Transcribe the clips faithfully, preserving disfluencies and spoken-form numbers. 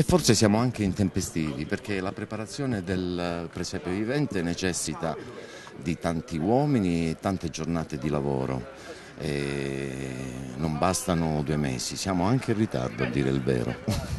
E forse siamo anche intempestivi, perché la preparazione del presepe vivente necessita di tanti uomini e tante giornate di lavoro. E non bastano due mesi, siamo anche in ritardo a dire il vero.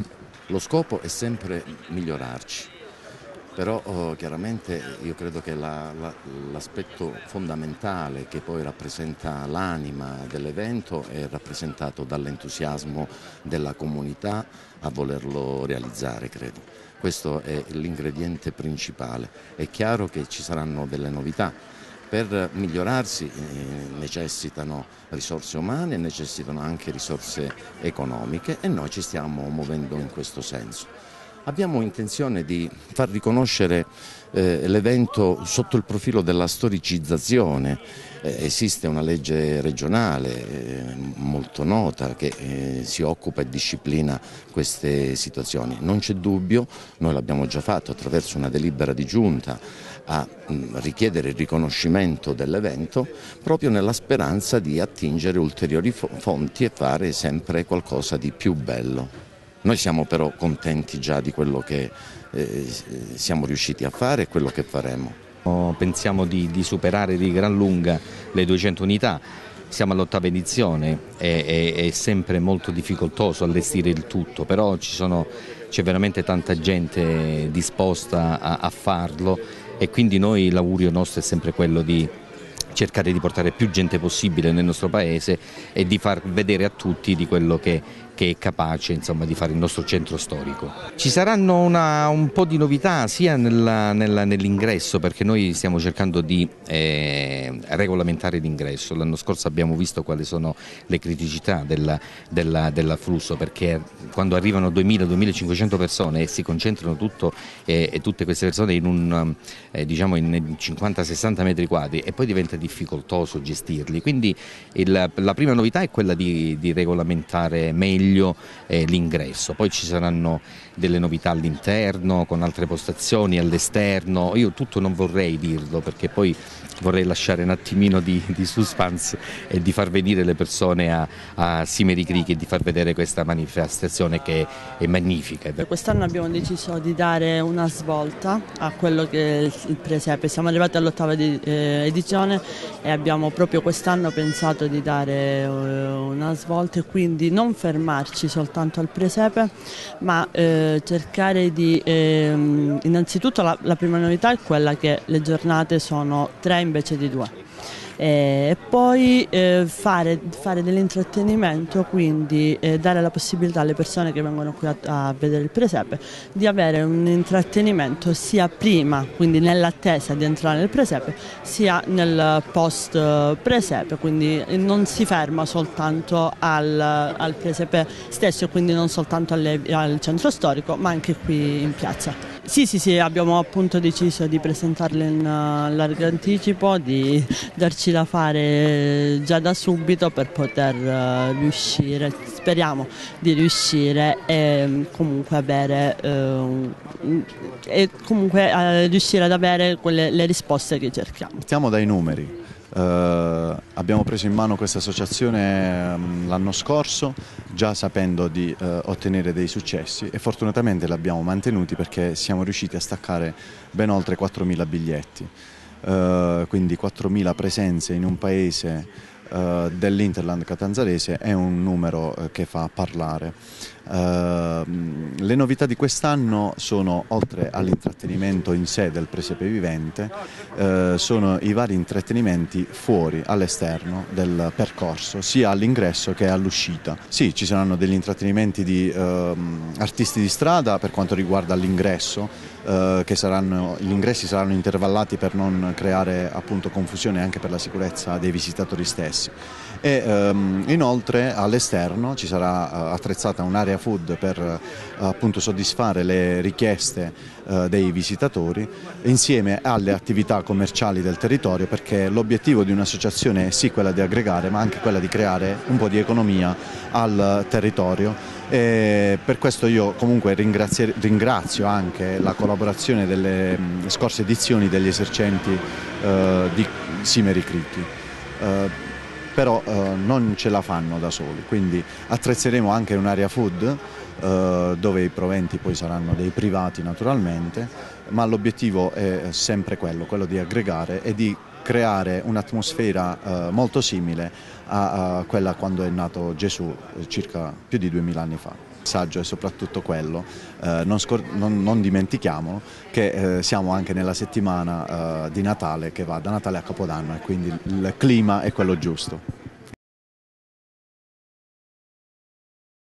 Lo scopo è sempre migliorarci, però oh, chiaramente io credo che la, la, l'aspetto fondamentale che poi rappresenta l'anima dell'evento è rappresentato dall'entusiasmo della comunità a volerlo realizzare, credo. Questo è l'ingrediente principale. È chiaro che ci saranno delle novità. Per migliorarsi eh, necessitano risorse umane e necessitano anche risorse economiche e noi ci stiamo muovendo in questo senso. Abbiamo intenzione di far riconoscere eh, l'evento sotto il profilo della storicizzazione. Eh, esiste una legge regionale eh, molto nota che eh, si occupa e disciplina queste situazioni. Non c'è dubbio, noi l'abbiamo già fatto attraverso una delibera di giunta a mh, richiedere il riconoscimento dell'evento proprio nella speranza di attingere ulteriori fonti e fare sempre qualcosa di più bello. Noi siamo però contenti già di quello che eh, siamo riusciti a fare e quello che faremo. Pensiamo di, di superare di gran lunga le duecento unità, siamo all'ottava edizione, è, è, è sempre molto difficoltoso allestire il tutto, però ci sono, c'è veramente tanta gente disposta a, a farlo e quindi noi l'augurio nostro è sempre quello di cercare di portare più gente possibile nel nostro paese e di far vedere a tutti di quello che, che è capace, insomma, di fare il nostro centro storico. Ci saranno una, un po' di novità sia nella, nella, nell'ingresso, perché noi stiamo cercando di eh, regolamentare l'ingresso. L'anno scorso abbiamo visto quali sono le criticità del, del, del flusso, perché quando arrivano duemila duemilacinquecento persone e si concentrano tutto, eh, e tutte queste persone in, un, eh, diciamo in cinquanta sessanta metri quadri e poi diventa difficoltoso gestirli, quindi il, la prima novità è quella di, di regolamentare meglio eh, l'ingresso, poi ci saranno delle novità all'interno con altre postazioni, all'esterno, io tutto non vorrei dirlo perché poi vorrei lasciare un attimino di, di suspense e di far venire le persone a, a Simeri Creek e di far vedere questa manifestazione che è magnifica. Quest'anno abbiamo deciso di dare una svolta a quello che è il presepe, siamo arrivati all'ottava edizione e abbiamo proprio quest'anno pensato di dare una svolta e quindi non fermarci soltanto al presepe, ma eh, cercare di eh, innanzitutto la, la prima novità è quella che le giornate sono tre invece di due. E poi eh, fare, fare dell'intrattenimento, quindi eh, dare la possibilità alle persone che vengono qui a, a vedere il presepe di avere un intrattenimento sia prima, quindi nell'attesa di entrare nel presepe, sia nel post presepe, quindi non si ferma soltanto al, al presepe stesso e quindi non soltanto alle, al centro storico ma anche qui in piazza. Sì, sì, sì, abbiamo appunto deciso di presentarle in uh, largo anticipo, di darci da fare già da subito per poter uh, riuscire, speriamo di riuscire e comunque avere uh, e comunque uh, riuscire ad avere quelle, le risposte che cerchiamo. Partiamo dai numeri. Uh, abbiamo preso in mano questa associazione um, l'anno scorso già sapendo di uh, ottenere dei successi e fortunatamente li abbiamo mantenuti perché siamo riusciti a staccare ben oltre quattromila biglietti, uh, quindi quattromila presenze in un paese uh, dell'Interland catanzarese è un numero uh, che fa parlare. Uh, le novità di quest'anno sono, oltre all'intrattenimento in sé del presepe vivente, uh, sono i vari intrattenimenti fuori, all'esterno del percorso, sia all'ingresso che all'uscita. Sì, ci saranno degli intrattenimenti di uh, artisti di strada per quanto riguarda l'ingresso, uh, che saranno, gli ingressi saranno intervallati per non creare appunto confusione anche per la sicurezza dei visitatori stessi. E um, inoltre all'esterno ci sarà uh, attrezzata un'area food per uh, appunto soddisfare le richieste uh, dei visitatori insieme alle attività commerciali del territorio, perché l'obiettivo di un'associazione è sì quella di aggregare ma anche quella di creare un po' di economia al territorio. E per questo io comunque ringrazio anche la collaborazione delle um, scorse edizioni degli esercenti uh, di Simeri Creek. Uh, però eh, non ce la fanno da soli, quindi attrezzeremo anche un'area food eh, dove i proventi poi saranno dei privati naturalmente, ma l'obiettivo è sempre quello, quello di aggregare e di creare un'atmosfera eh, molto simile a, a quella quando è nato Gesù eh, circa più di duemila anni fa. Il messaggio è soprattutto quello, eh, non, non, non dimentichiamo che eh, siamo anche nella settimana eh, di Natale che va da Natale a Capodanno e quindi il clima è quello giusto.